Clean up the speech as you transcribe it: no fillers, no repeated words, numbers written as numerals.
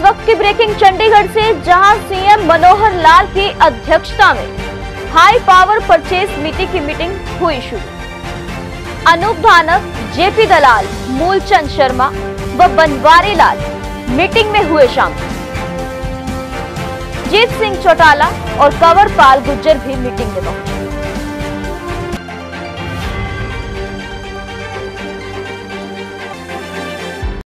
वक्त की ब्रेकिंग चंडीगढ़ से, जहां सीएम मनोहर लाल की अध्यक्षता में हाई पावर परचेज मीटिंग की मीटिंग हुई शुरू। अनूप धानक, जेपी दलाल, मूलचंद शर्मा व बनवारी लाल मीटिंग में हुए शामिल। जीत सिंह चौटाला और कंवर पाल गुर्जर भी मीटिंग में पहुंचे।